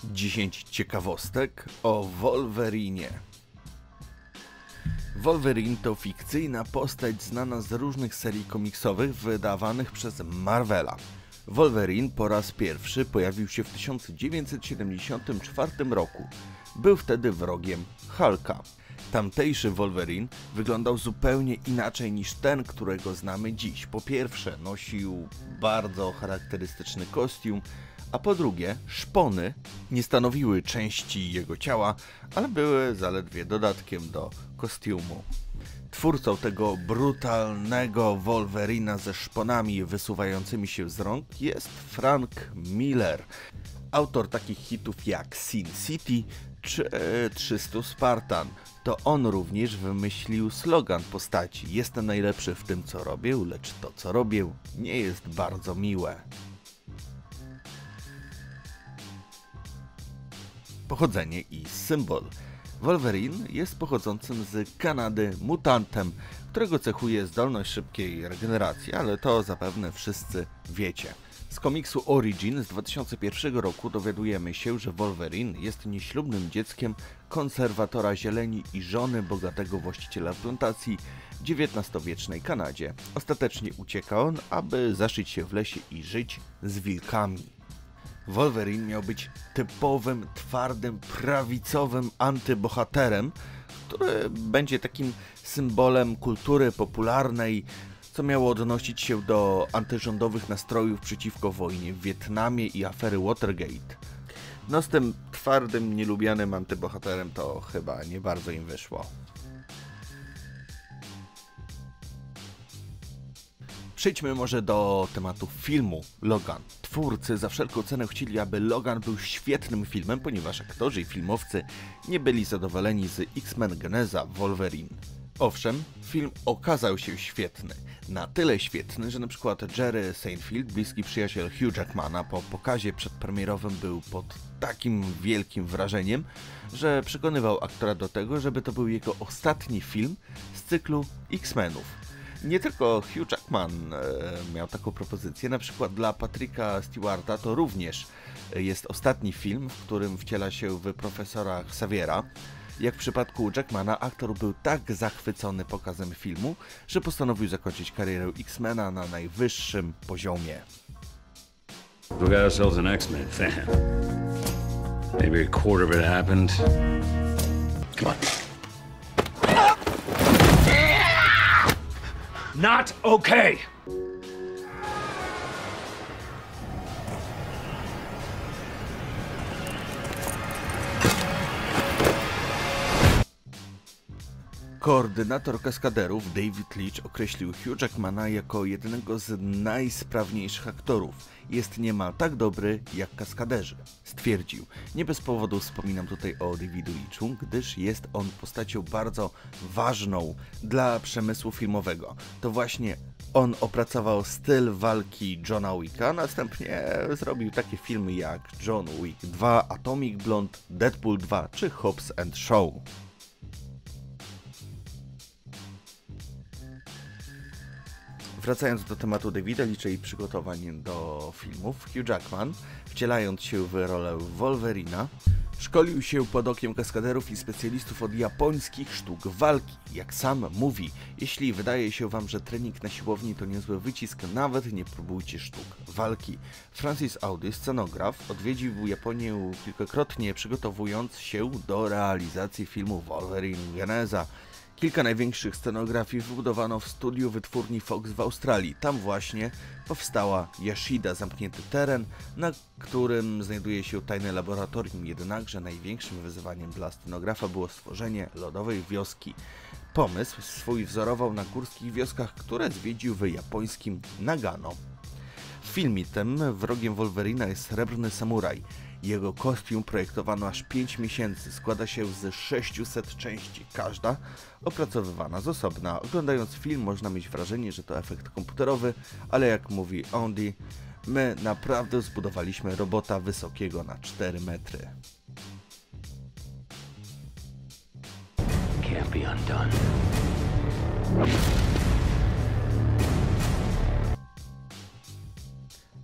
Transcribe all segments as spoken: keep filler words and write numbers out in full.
dziesięć ciekawostek o Wolverinie. Wolverine to fikcyjna postać znana z różnych serii komiksowych wydawanych przez Marvela. Wolverine po raz pierwszy pojawił się w tysiąc dziewięćset siedemdziesiątym czwartym roku. Był wtedy wrogiem Hulka. Tamtejszy Wolverine wyglądał zupełnie inaczej niż ten, którego znamy dziś. Po pierwsze, nosił bardzo charakterystyczny kostium, a po drugie, szpony nie stanowiły części jego ciała, ale były zaledwie dodatkiem do kostiumu. Twórcą tego brutalnego Wolverina ze szponami wysuwającymi się z rąk jest Frank Miller, autor takich hitów jak Sin City czy trzysta Spartan. To on również wymyślił slogan postaci: jestem najlepszy w tym, co robię, lecz to, co robię, nie jest bardzo miłe. Pochodzenie i symbol. Wolverine jest pochodzącym z Kanady mutantem, którego cechuje zdolność szybkiej regeneracji, ale to zapewne wszyscy wiecie. Z komiksu Origin z dwa tysiące pierwszego roku dowiadujemy się, że Wolverine jest nieślubnym dzieckiem konserwatora zieleni i żony bogatego właściciela plantacji w dziewiętnastowiecznej Kanadzie. Ostatecznie ucieka on, aby zaszyć się w lesie i żyć z wilkami. Wolverine miał być typowym, twardym, prawicowym antybohaterem, który będzie takim symbolem kultury popularnej, co miało odnosić się do antyrządowych nastrojów przeciwko wojnie w Wietnamie i afery Watergate. No z tym twardym, nielubianym antybohaterem to chyba nie bardzo im wyszło. Przejdźmy może do tematu filmu Logan. Twórcy za wszelką cenę chcieli, aby Logan był świetnym filmem, ponieważ aktorzy i filmowcy nie byli zadowoleni z X-Men Geneza Wolverine. Owszem, film okazał się świetny. Na tyle świetny, że na przykład Jerry Seinfeld, bliski przyjaciel Hugh Jackmana, po pokazie przedpremierowym był pod takim wielkim wrażeniem, że przekonywał aktora do tego, żeby to był jego ostatni film z cyklu X-Menów. Nie tylko Hugh Jackman e, miał taką propozycję, na przykład dla Patricka Stewarta to również jest ostatni film, w którym wciela się w profesora Xaviera. Jak w przypadku Jackmana, aktor był tak zachwycony pokazem filmu, że postanowił zakończyć karierę X-Mena na najwyższym poziomie. We got ourselves an X-Men fan. Maybe a quarter of it happened. Come on. Not okay! Koordynator kaskaderów David Leitch określił Hugh Jackmana jako jednego z najsprawniejszych aktorów. Jest niemal tak dobry jak kaskaderzy. Stwierdził. Nie bez powodu wspominam tutaj o Davidu Leitchu, gdyż jest on postacią bardzo ważną dla przemysłu filmowego. To właśnie on opracował styl walki Johna Wicka, następnie zrobił takie filmy jak John Wick dwa, Atomic Blonde, Deadpool dwa czy Hobbs and Shaw. Wracając do tematu Davida Leitcha i przygotowań do filmów, Hugh Jackman, wcielając się w rolę Wolverina, szkolił się pod okiem kaskaderów i specjalistów od japońskich sztuk walki. Jak sam mówi, jeśli wydaje się wam, że trening na siłowni to niezły wycisk, nawet nie próbujcie sztuk walki. Francis Audi, scenograf, odwiedził Japonię kilkakrotnie, przygotowując się do realizacji filmu Wolverine Geneza. Kilka największych scenografii wybudowano w studiu wytwórni Fox w Australii. Tam właśnie powstała Yashida, zamknięty teren, na którym znajduje się tajne laboratorium. Jednakże największym wyzwaniem dla scenografa było stworzenie lodowej wioski. Pomysł swój wzorował na górskich wioskach, które zwiedził w japońskim Nagano. W filmie tym wrogiem Wolverina jest srebrny samuraj. Jego kostium projektowano aż pięć miesięcy, składa się z sześciuset części, każda opracowywana z osobna. Oglądając film można mieć wrażenie, że to efekt komputerowy, ale jak mówi Andy, my naprawdę zbudowaliśmy robota wysokiego na cztery metry. Can't be undone.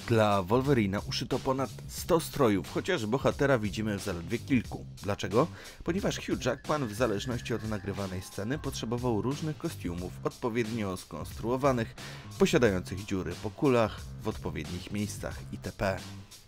Dla Wolverina uszyto ponad sto strojów, chociaż bohatera widzimy w zaledwie kilku. Dlaczego? Ponieważ Hugh Jackman w zależności od nagrywanej sceny potrzebował różnych kostiumów, odpowiednio skonstruowanych, posiadających dziury po kulach, w odpowiednich miejscach itp.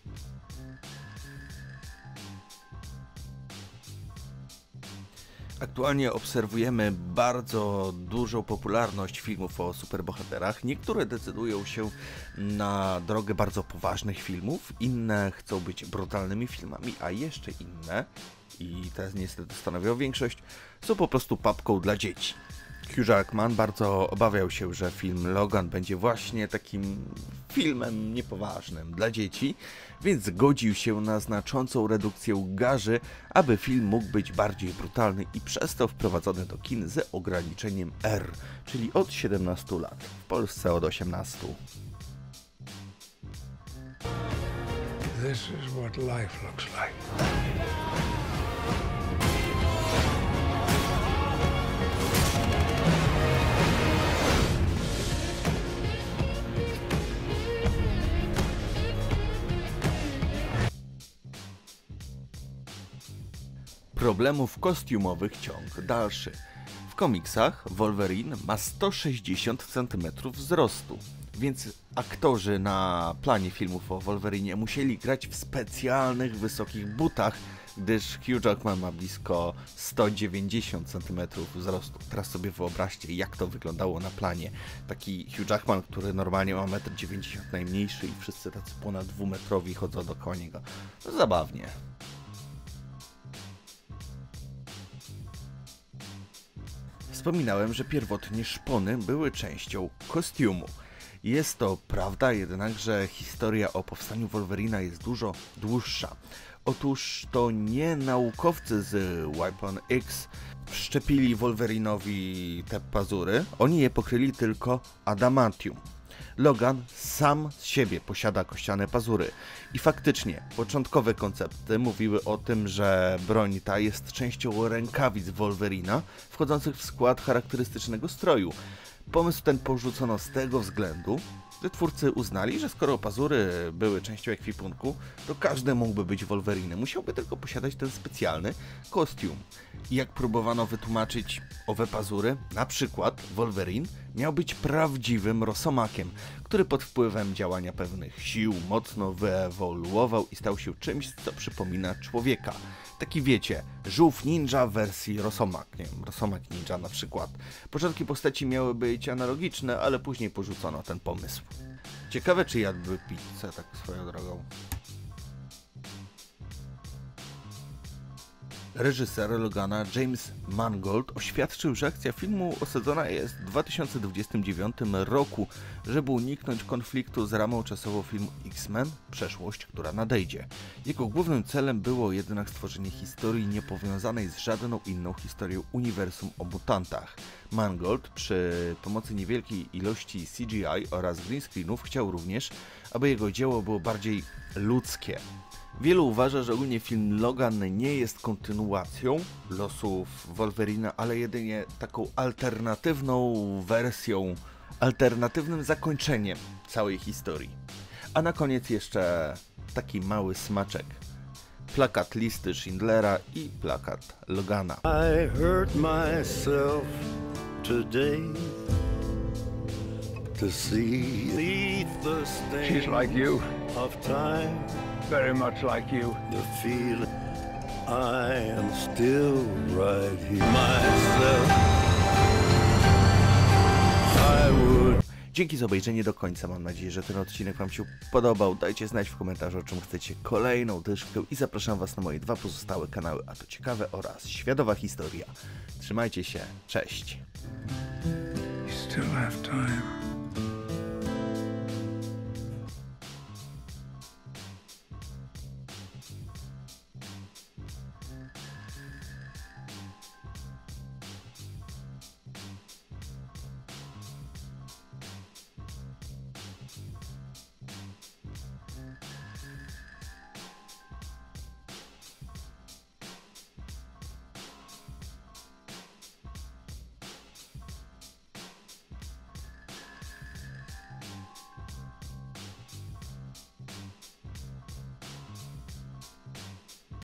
Aktualnie obserwujemy bardzo dużą popularność filmów o superbohaterach. Niektóre decydują się na drogę bardzo poważnych filmów, inne chcą być brutalnymi filmami, a jeszcze inne, i te niestety stanowią większość, są po prostu papką dla dzieci. Hugh Jackman bardzo obawiał się, że film Logan będzie właśnie takim filmem niepoważnym dla dzieci, więc zgodził się na znaczącą redukcję garzy, aby film mógł być bardziej brutalny i przez to wprowadzony do kin z ograniczeniem R, czyli od siedemnastu lat, w Polsce od osiemnastu. This is what life looks like. Problemów kostiumowych ciąg dalszy. W komiksach Wolverine ma sto sześćdziesiąt centymetrów wzrostu, więc aktorzy na planie filmów o Wolverinie musieli grać w specjalnych wysokich butach, gdyż Hugh Jackman ma blisko sto dziewięćdziesiąt centymetrów wzrostu. Teraz sobie wyobraźcie, jak to wyglądało na planie. Taki Hugh Jackman, który normalnie ma metr dziewięćdziesiąt najmniejszy i wszyscy tacy ponad dwumetrowi chodzą dookoła niego. No, zabawnie. Wspominałem, że pierwotnie szpony były częścią kostiumu. Jest to prawda, jednakże historia o powstaniu Wolverina jest dużo dłuższa. Otóż to nie naukowcy z Weapon X wszczepili Wolverinowi te pazury, oni je pokryli tylko adamantium. Logan sam z siebie posiada kościane pazury i faktycznie początkowe koncepty mówiły o tym, że broń ta jest częścią rękawic Wolverina wchodzących w skład charakterystycznego stroju. Pomysł ten porzucono z tego względu, że twórcy uznali, że skoro pazury były częścią ekwipunku, to każdy mógłby być Wolverinem, musiałby tylko posiadać ten specjalny kostium. I jak próbowano wytłumaczyć owe pazury, na przykład Wolverine miał być prawdziwym rosomakiem, który pod wpływem działania pewnych sił mocno wyewoluował i stał się czymś, co przypomina człowieka. Taki wiecie, żółw ninja w wersji rosomak, nie wiem, rosomak ninja na przykład. Początki postaci miały być analogiczne, ale później porzucono ten pomysł. Ciekawe, czy jadłby pizzę tak swoją drogą. Reżyser Logana James Mangold oświadczył, że akcja filmu osadzona jest w dwa tysiące dwudziestym dziewiątym roku, żeby uniknąć konfliktu z ramą czasową filmu X-Men Przeszłość, która nadejdzie. Jego głównym celem było jednak stworzenie historii niepowiązanej z żadną inną historią uniwersum o mutantach. Mangold przy pomocy niewielkiej ilości C G I oraz green screenów chciał również, aby jego dzieło było bardziej ludzkie. Wielu uważa, że ogólnie film Logan nie jest kontynuacją losów Wolverina, ale jedynie taką alternatywną wersją, alternatywnym zakończeniem całej historii. A na koniec jeszcze taki mały smaczek. Plakat listy Schindlera i plakat Logana. I hurt myself today to see the stain. She's like you, Of time, very much like you. the feel I am still right here. Myself, I would. Dzięki za obejrzenie do końca. Mam nadzieję, że ten odcinek Wam się podobał. Dajcie znać w komentarzu, o czym chcecie kolejną dyszkę i zapraszam Was na moje dwa pozostałe kanały, a to ciekawe oraz światowa historia. Trzymajcie się, cześć! You still have time.